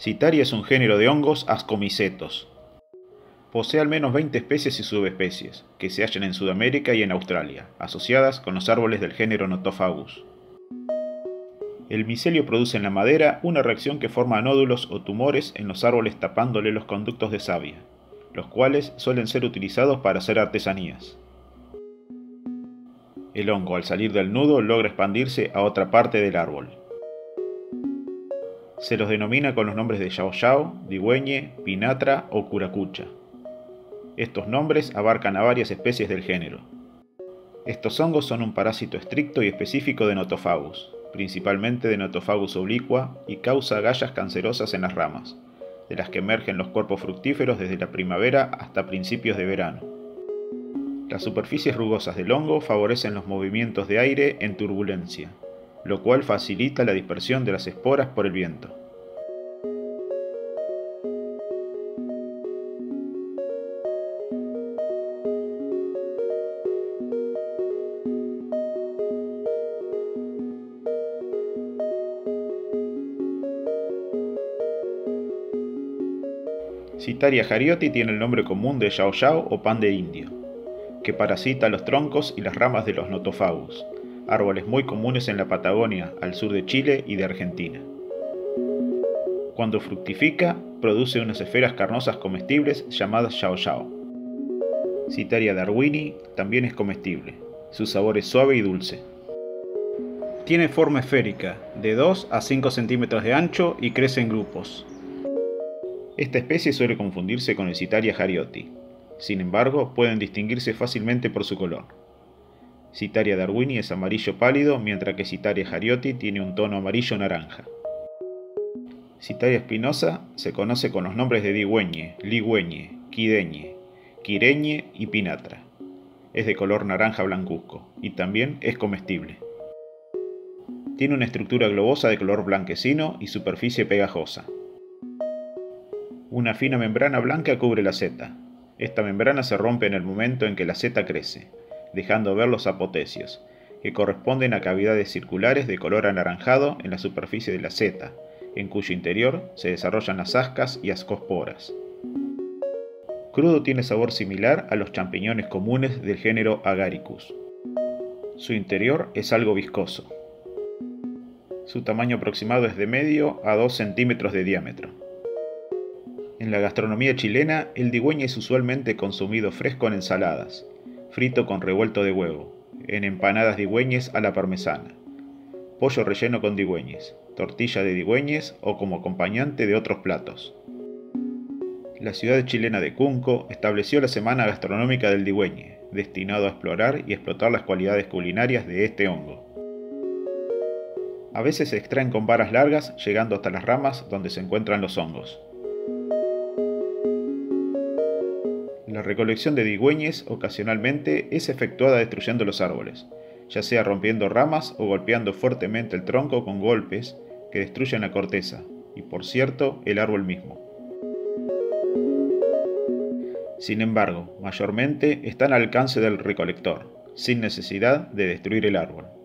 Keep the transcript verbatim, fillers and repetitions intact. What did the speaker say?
Sitaria es un género de hongos ascomicetos. Posee al menos veinte especies y subespecies, que se hallan en Sudamérica y en Australia, asociadas con los árboles del género Nothofagus. El micelio produce en la madera una reacción que forma nódulos o tumores en los árboles tapándole los conductos de savia, los cuales suelen ser utilizados para hacer artesanías. El hongo, al salir del nudo, logra expandirse a otra parte del árbol. Se los denomina con los nombres de yao yao, digüeñe, pinatra o curacucha. Estos nombres abarcan a varias especies del género. Estos hongos son un parásito estricto y específico de Nothofagus, principalmente de Nothofagus obliqua, y causa agallas cancerosas en las ramas, de las que emergen los cuerpos fructíferos desde la primavera hasta principios de verano. Las superficies rugosas del hongo favorecen los movimientos de aire en turbulencia, lo cual facilita la dispersión de las esporas por el viento. Sitaria jarioti tiene el nombre común de yao yao o pan de indio, que parasita los troncos y las ramas de los Nothofagus, árboles muy comunes en la Patagonia, al sur de Chile y de Argentina. Cuando fructifica, produce unas esferas carnosas comestibles llamadas yao yao. Sitaria darwini también es comestible, su sabor es suave y dulce. Tiene forma esférica, de dos a cinco centímetros de ancho y crece en grupos. Esta especie suele confundirse con el Sitaria jarioti. Sin embargo, pueden distinguirse fácilmente por su color. Sitaria darwini es amarillo pálido, mientras que Sitaria jarioti tiene un tono amarillo-naranja. Sitaria espinosa se conoce con los nombres de digüeñe, ligüeñe, quideñe, quireñe y pinatra. Es de color naranja blancuzco y también es comestible. Tiene una estructura globosa de color blanquecino y superficie pegajosa. Una fina membrana blanca cubre la seta. Esta membrana se rompe en el momento en que la seta crece, dejando ver los apotecios, que corresponden a cavidades circulares de color anaranjado en la superficie de la seta, en cuyo interior se desarrollan las ascas y ascosporas. Crudo tiene sabor similar a los champiñones comunes del género Agaricus. Su interior es algo viscoso. Su tamaño aproximado es de medio a dos centímetros de diámetro. En la gastronomía chilena, el digüeñe es usualmente consumido fresco en ensaladas, frito con revuelto de huevo, en empanadas digüeñes a la parmesana, pollo relleno con digüeñes, tortilla de digüeñes o como acompañante de otros platos. La ciudad chilena de Cunco estableció la Semana Gastronómica del Digüeñe, destinado a explorar y explotar las cualidades culinarias de este hongo. A veces se extraen con varas largas, llegando hasta las ramas donde se encuentran los hongos. La recolección de digüeñes ocasionalmente es efectuada destruyendo los árboles, ya sea rompiendo ramas o golpeando fuertemente el tronco con golpes que destruyen la corteza y, por cierto, el árbol mismo. Sin embargo, mayormente están al alcance del recolector, sin necesidad de destruir el árbol.